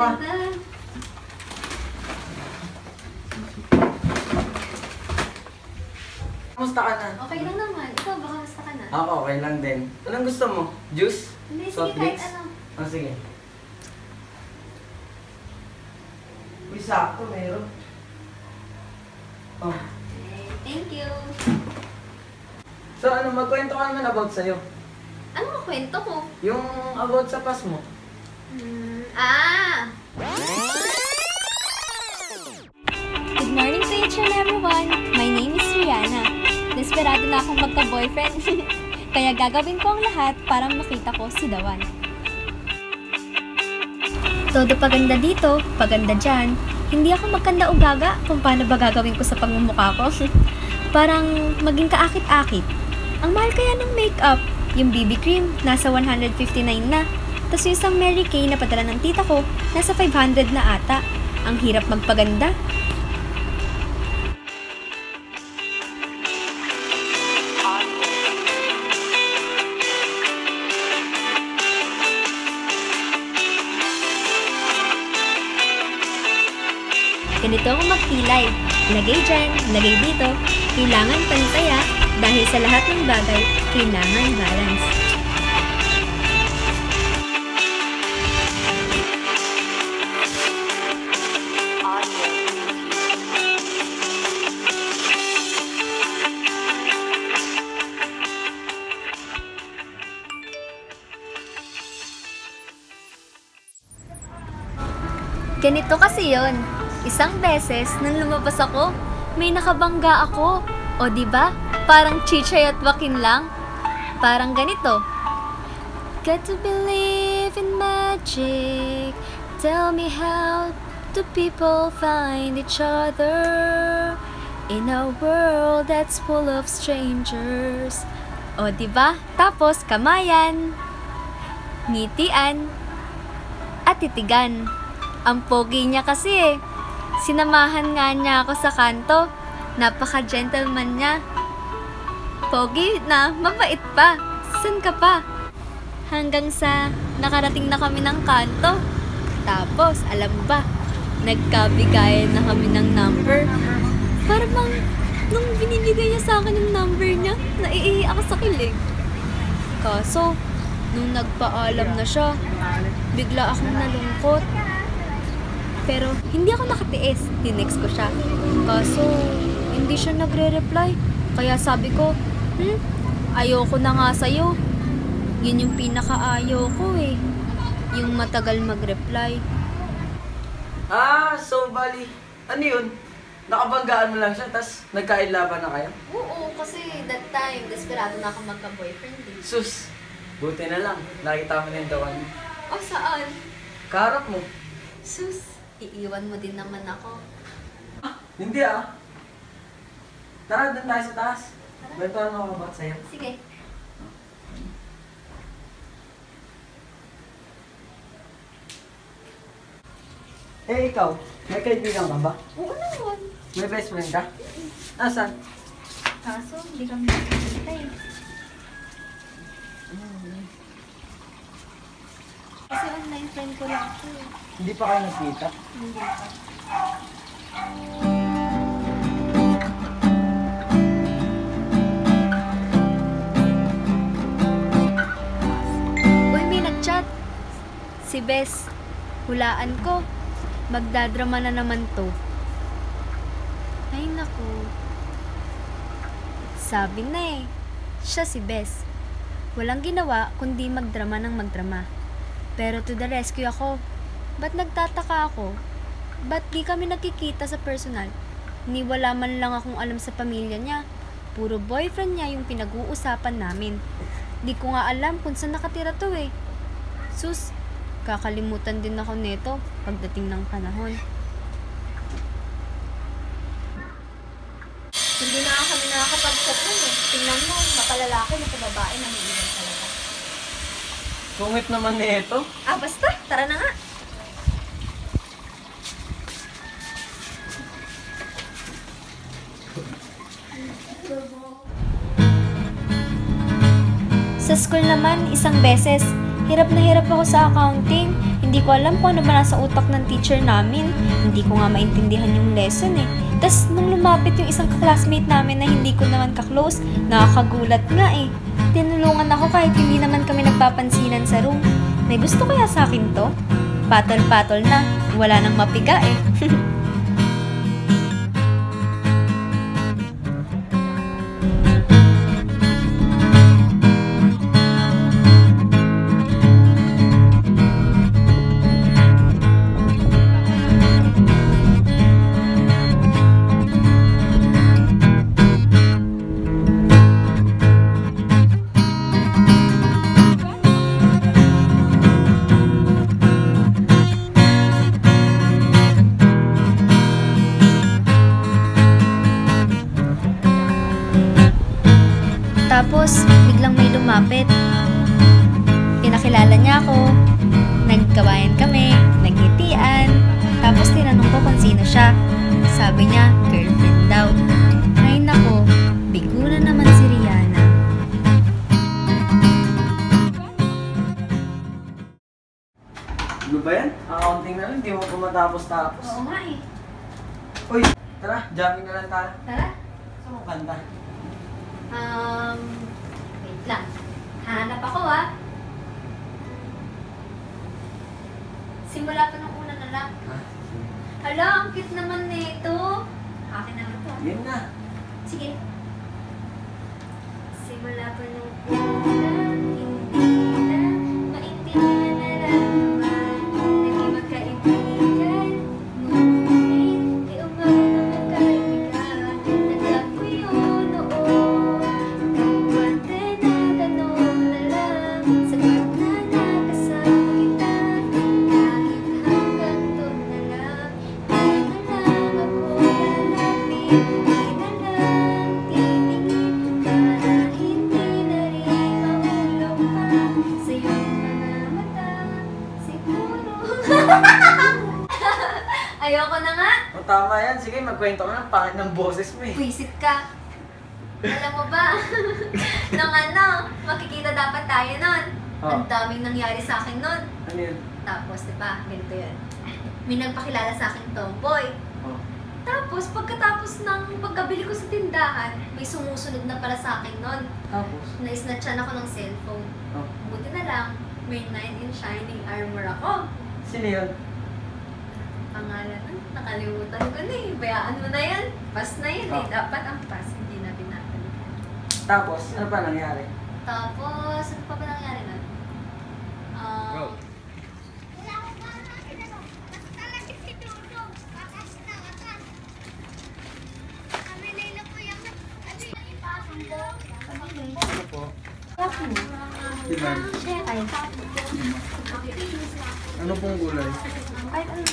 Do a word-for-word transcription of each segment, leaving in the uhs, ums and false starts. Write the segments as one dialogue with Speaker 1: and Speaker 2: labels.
Speaker 1: Pa.
Speaker 2: Ganda.
Speaker 1: Kamusta ka na?
Speaker 2: Okay lang naman. Ikaw, baka basta ka na.
Speaker 1: Ako, okay lang din. Anong gusto mo? Juice?
Speaker 2: Hindi, sige,
Speaker 1: Soft
Speaker 2: kahit
Speaker 1: drinks?
Speaker 2: ano.
Speaker 1: Ah, sige. Uy, sakto, meron. Oh.
Speaker 2: Okay, thank you.
Speaker 1: So, ano, magkwento ka naman about sa'yo.
Speaker 2: Ano ang kwento ko?
Speaker 1: Yung about sa pass mo.
Speaker 2: Hmm, ah!
Speaker 3: Good morning to each and everyone! My name is Rihanna. Desperado na akong magka-boyfriend. Kaya gagawin ko ang lahat para makita ko si Dawan. Todo paganda dito, paganda dyan. Hindi ako magkanda o gaga kung paano ba gagawin ko sa pagmumukha ko. Parang maging kaakit-akit. Ang mahal kaya ng makeup. Yung B B cream, nasa one hundred fifty-nine na. Tapos yung isang Mary Kay na padala ng tita ko, nasa five hundred na ata. Ang hirap magpaganda. Ganito ako magkilay. Lagay dyan, lagay dito. Kailangan pantaya dahil sa lahat ng bagay, kailangan balance. Ganito kasi yon. Isang beses, nang lumabas ako, may nakabangga ako. O diba? Parang Chichay at Joaquin lang. Parang ganito. Got to believe in magic. Tell me how do people find each other in a world that's full of strangers. O diba? Tapos kamayan, ngitian, at titigan. Ang pogi niya kasi eh. Sinamahan nga niya ako sa kanto. Napaka-gentleman niya. Pogi na, mabait pa. San ka pa? Hanggang sa nakarating na kami ng kanto. Tapos, alam ba, nagkabigayan na kami ng number. Para bang, nung binibigay niya sa akin yung number niya, naiihi ako sa kilig. Kaso, nung nagpaalam na siya, bigla akong nalungkot. Pero, hindi ako nakatiis. Tinext ko siya. Kaso, hindi siya nagre-reply. Kaya sabi ko, hmm, ayoko na nga sa'yo. Yun yung pinaka-ayaw ko eh. Yung matagal mag-reply.
Speaker 1: Ah, so bali. Ano yun? Nakabanggaan mo lang siya, tas nagkailaban na kayo?
Speaker 2: Oo, kasi that time, desperado na ako magka-boyfriend eh.
Speaker 1: Sus, buti na lang. Nakita mo na yung Dawan mo.
Speaker 2: O, saan?
Speaker 1: Kaharap mo.
Speaker 2: Sus, iiwan mo din naman ako.
Speaker 1: Ah, hindi ah. Tara, doon tayo sa taas. Bento mo ako about sa'yo.
Speaker 2: Sige.
Speaker 1: Eh, ikaw, may kaibigan ka ba?
Speaker 2: Oo naman.
Speaker 1: May best friend ka? Asan?
Speaker 2: Kaso, hindi kami nakikita eh. Kasi online friend ko lang ito eh.
Speaker 1: Hindi pa kayo nagkita?
Speaker 2: Hindi pa.
Speaker 3: Uy, may nag-chat. Si Bes. Hulaan ko. Magdadrama na naman to. Ay, naku. Sabi na eh. Siya si Bes. Walang ginawa kundi magdrama ng magdrama. Pero to the rescue ako. Ba't nagtataka ako? Ba't di kami nakikita sa personal? Ni wala man lang akong alam sa pamilya niya. Puro boyfriend niya yung pinag-uusapan namin. Di ko nga alam kung saan nakatira to eh. Sus, kakalimutan din ako neto pagdating ng panahon.
Speaker 2: Hindi na nga kami nakakapag-chat nun eh. Tingnan mo, makalalaki na sa babae na may iwan talaga.
Speaker 1: Sungit naman nito.
Speaker 2: Ah, basta. Tara na nga.
Speaker 3: Sa school naman, isang beses, hirap na hirap ako sa accounting. Hindi ko alam kung ano ba nasa utak ng teacher namin. Hindi ko nga maintindihan yung lesson eh. Tapos nung lumapit yung isang classmate namin na hindi ko naman ka-close, nakakagulat nga eh. Tinulungan ako kahit hindi naman kami nagpapansinan sa room. May gusto kaya sa akin to? Patol-patol na, wala nang mapiga eh. Tapos, biglang may lumapit. Pinakilala niya ako. Nagkabayan kami, nagngitian. Tapos tinanong ko kung sino siya. Sabi niya, girlfriend daw. Ay nako, bigo na naman si Rihanna.
Speaker 1: Ano ba yan? Accounting na lang, di mo pa matapos-tapos.
Speaker 3: Oo nga eh.
Speaker 1: Uy, tara, jamming na lang tayo.
Speaker 3: Tara.
Speaker 1: Saan mo kanta?
Speaker 3: Um, wait lang. Hanap ako ah. Simula pa nung una na lang.
Speaker 1: Ha?
Speaker 3: Hala, ang cute naman nito. Akin naman to.
Speaker 1: Yan na.
Speaker 3: Sige. Simula pa nung una, hindi na maintindihan na naman. Naging magkaibigan, ngunit di umano na magkaibigan. Naglag ko yun noon, kapante na gano'n na lang. Sapat na nakasama kita, kahit hanggang doon na lang. Di na lang ako lalapit, di na lang titingin, para hindi na rin mahulog pa sa iyong mga mata. Siguro. Ayoko na nga.
Speaker 1: O tama yan, sige magkwento ka ng pangit ng boses mo eh.
Speaker 3: Pwisit ka. Alam mo ba? Nung ano, makikita dapat tayo nun.
Speaker 1: Oh.
Speaker 3: Ang daming nangyari sa akin nun.
Speaker 1: Ano yun?
Speaker 3: Tapos, di ba, ganito yun. May nagpakilala sa akin tomboy.
Speaker 1: Oh.
Speaker 3: Tapos, pagkatapos ng pagkabili ko sa tindahan, may sumusunod na pala sa akin nun.
Speaker 1: Tapos?
Speaker 3: Na-snatchan ako ng cellphone.
Speaker 1: Oh.
Speaker 3: Buti na lang, may knight in shining armor ako.
Speaker 1: Sino yun?
Speaker 3: Pangalan nun, nakalimutan ko na eh. Bayaan mo na yan. Pass na yun eh.
Speaker 1: Oh.
Speaker 3: Dapat ang pass, hindi na pinapalitan.
Speaker 1: Tapos, ano pa nangyari?
Speaker 3: Tapos, ano pa ba nangyari nun? Um,
Speaker 1: Ano po?
Speaker 3: Yaku.
Speaker 1: Ilan?
Speaker 3: Ay,
Speaker 1: Ano pong gulay?
Speaker 3: ay, ano?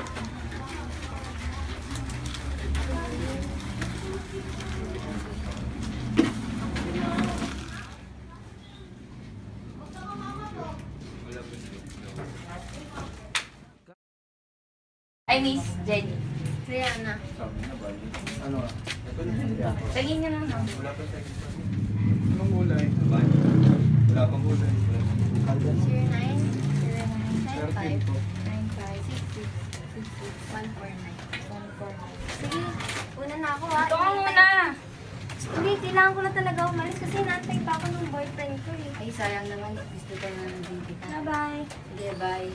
Speaker 3: Ay, Miss Jenny. Rihanna.
Speaker 1: Ano ah?
Speaker 3: Lagyan niyo na lang.
Speaker 1: Anong gulay? Wala pang gulay.
Speaker 3: zero nine, zero nine, nine five, nine five, six six, six six, one four nine, one four nine. Sige, una na ako ha.
Speaker 2: Ito ka muna!
Speaker 3: Hindi, kailangan ko na talaga umalis kasi naantay pa ako ng boyfriend ko eh.
Speaker 2: Ay, sayang naman. Gusto ka na ng baby ka.
Speaker 3: Bye-bye.
Speaker 2: Sige, bye.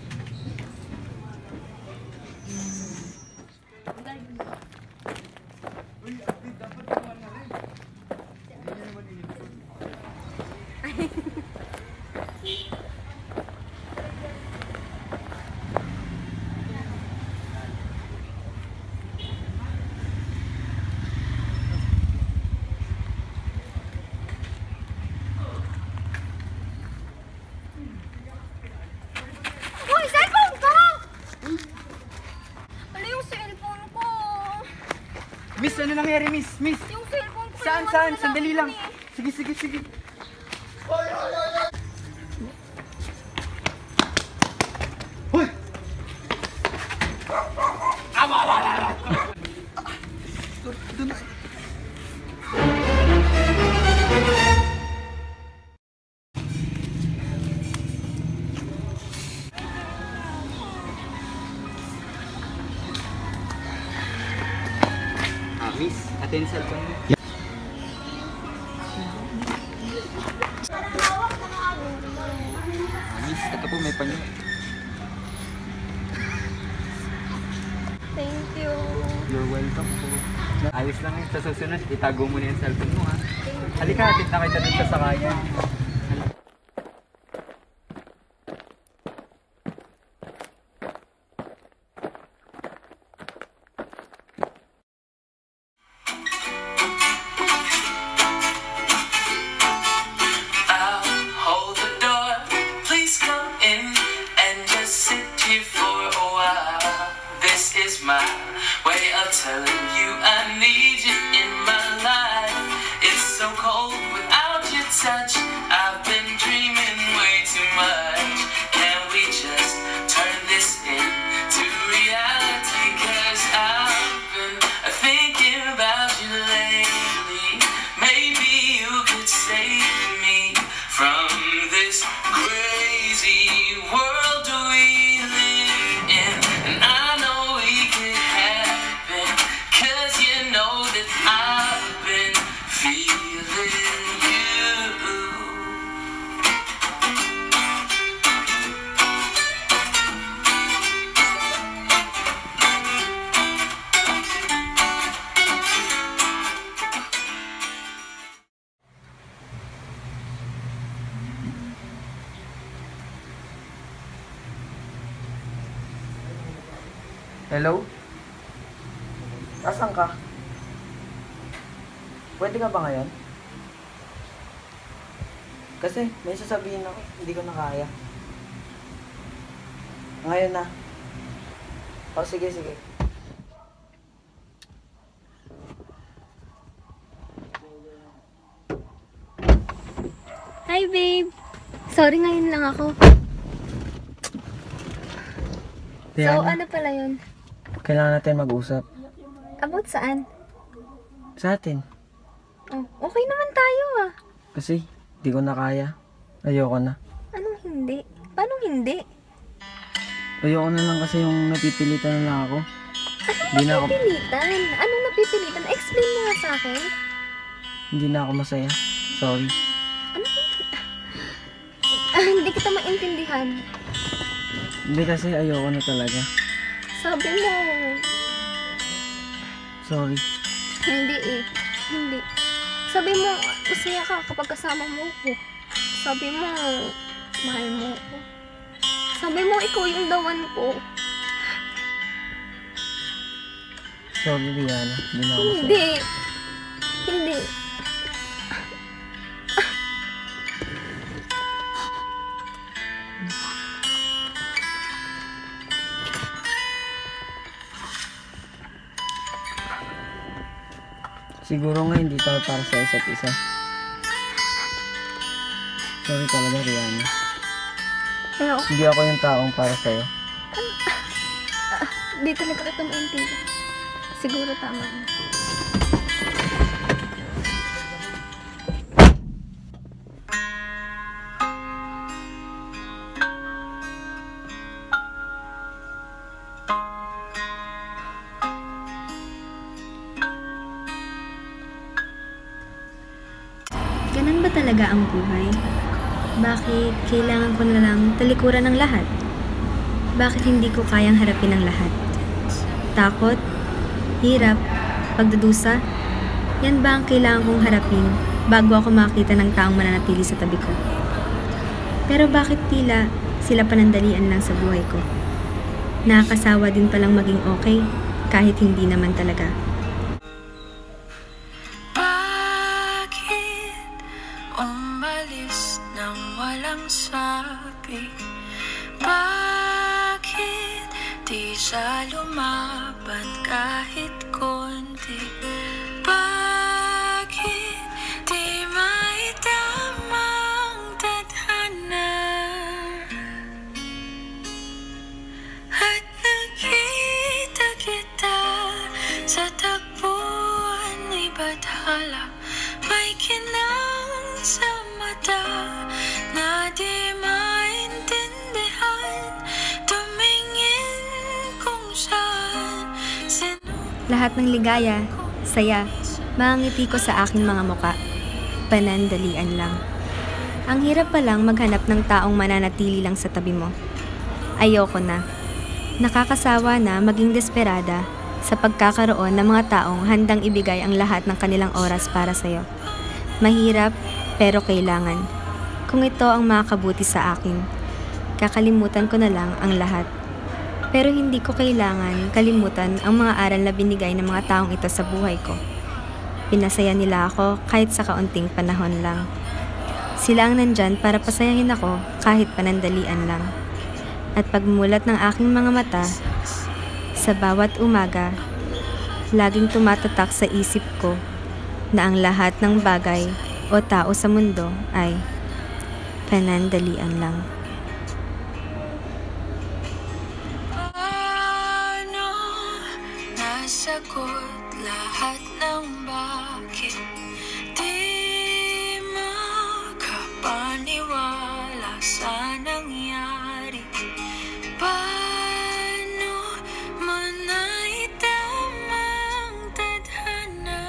Speaker 3: Uy, cellphone ko! Ano yung cellphone ko?
Speaker 1: Miss, ano nangyari, miss? Miss!
Speaker 3: Yung cellphone ko.
Speaker 1: Saan,
Speaker 3: naiwan
Speaker 1: saan?
Speaker 3: ko na
Speaker 1: Sandali lang.
Speaker 3: eh.
Speaker 1: Sige, sige, sige. Hoy! Ito na.
Speaker 4: Ito yung cellphone mo. Miss, ito po may panyo.
Speaker 3: Thank you.
Speaker 4: You're welcome po. Ayos lang yun. Sa susunod, itago mo na yung cellphone mo ha. Halika, hatid na kita dun sa sakayan.
Speaker 5: My way of telling you I need you in my life. It's so cold without your touch. I've been dreaming way too much. Can we just turn this into reality? Cause I've been thinking about you lately. Maybe you could save me from this crazy world we live in. And I know we could happen, cause you know that I've been feeling you.
Speaker 1: Hello? Asan ka? Pwede ka ba ngayon? Kasi may sasabihin ako, hindi ko na kaya. Ngayon na. O sige, sige.
Speaker 3: Hi, babe. Sorry, ngayon lang ako. So,
Speaker 1: Diana,
Speaker 3: ano pala yun?
Speaker 1: kailangan natin mag-usap.
Speaker 3: About saan?
Speaker 1: Sa atin.
Speaker 3: Oh, okay naman tayo ah.
Speaker 1: Kasi, di ko na kaya. Ayoko na.
Speaker 3: Anong hindi? Paano hindi?
Speaker 1: Ayoko na lang kasi yung napipilitan na lang ako.
Speaker 3: Anong
Speaker 1: Hindi na ako,
Speaker 3: napipilitan? Anong napipilitan? Explain mo nga sa akin.
Speaker 1: hindi na ako masaya. Sorry.
Speaker 3: Ah, hindi kita maintindihan.
Speaker 1: Hindi kasi ayoko na talaga.
Speaker 3: Sabi mo,
Speaker 1: Sorry.
Speaker 3: hindi eh. Hindi. Sabi mo, masaya ka kapag kasama mo ko. Sabi mo, mahal mo ko. Sabi mo, ikaw yung dawan ko.
Speaker 1: Sorry, Diana. Hindi na ako masaya.
Speaker 3: Hindi. Hindi.
Speaker 1: Siguro nga hindi tayo para sa isa't isa. Sorry talaga, Rihanna.
Speaker 3: Ano?
Speaker 1: Hindi ako yung taong para sa'yo.
Speaker 3: Di talaga kita maintindihan. Siguro tama mo. Ganun ba talaga ang buhay? Bakit kailangan ko na lang talikuran ng lahat? Bakit hindi ko kayang harapin ang lahat? Takot? Hirap? Pagdudusa? Yan ba ang kailangan kong harapin bago ako makita ng taong mananatili sa tabi ko? Pero bakit tila sila panandalian lang sa buhay ko? Nakakasawa din palang maging okay kahit hindi naman talaga.
Speaker 5: Umalis nang walang sabi. Bakit di siya lumaban kahit konti? Bakit di maitamang tadhana? At nakita kita sa tagpuan ni Bathala. May kinang sa mata na di maintindihan. Tumingin kung saan
Speaker 3: Lahat ng ligaya, saya,
Speaker 6: Mangangiti ko sa aking mga muka. Panandalian lang. Ang hirap palang maghanap ng taong mananatili lang sa tabi mo. Ayoko na. Nakakasawa na maging desperada sa pagkakaroon ng mga taong handang ibigay ang lahat ng kanilang oras para sa'yo. Mahirap, pero kailangan. Kung ito ang makakabuti sa akin, kakalimutan ko na lang ang lahat. Pero hindi ko kailangan kalimutan ang mga aral na binigay ng mga taong ito sa buhay ko. Pinasaya nila ako kahit sa kaunting panahon lang. Sila ang nandyan para pasayahin ako kahit panandalian lang. At pagmulat ng aking mga mata, sa bawat umaga, laging tumatatak sa isip ko na ang lahat ng bagay o tao sa mundo ay panandalian lang.
Speaker 5: Paano nasagot lahat ng bakit di makapaniwala sa nangyari? Paano mo naitamang tadhana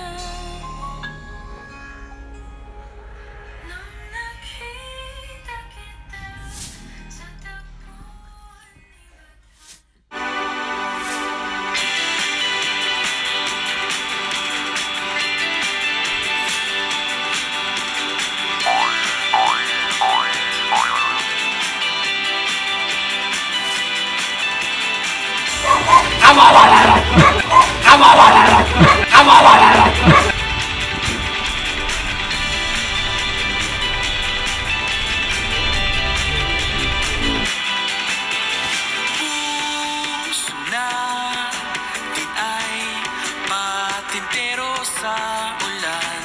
Speaker 5: nung nakita kita sa tapuan ni puso natin ay patintero sa ulan.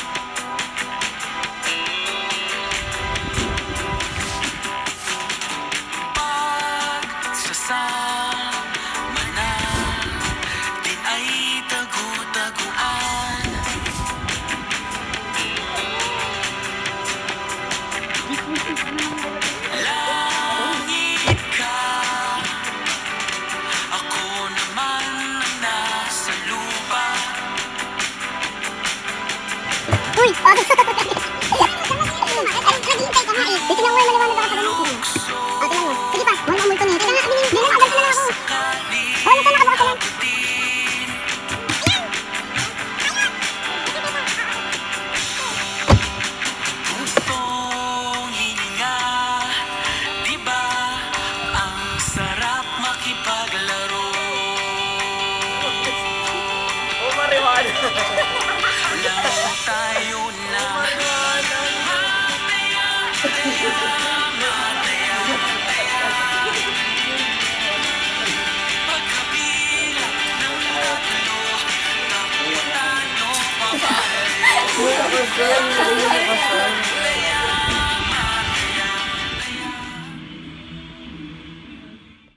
Speaker 5: Pagsasama natin ay tagu-taguan. Langit ka, ako naman ang nasa lupa.
Speaker 7: Uy! Naghihintay ka nga eh. Dito na uwi, maliwanag ako sa ganun.
Speaker 5: Lukso
Speaker 7: Ah, tingnan mo. Sige pa, wala ang multo niya. Kaya nga, aminin, hindi na, agal ka na ako.
Speaker 5: sakali
Speaker 7: Oh, nasa nakabukas ka lang.
Speaker 5: abutin. Gustong hininga, di ba? Ang sarap makipaglaro.
Speaker 1: Oh, marijuana.
Speaker 5: Lang tayo na mataya, mataya, mataya, mataya. Pagkabilang ng tatlo, tapunan o papayo.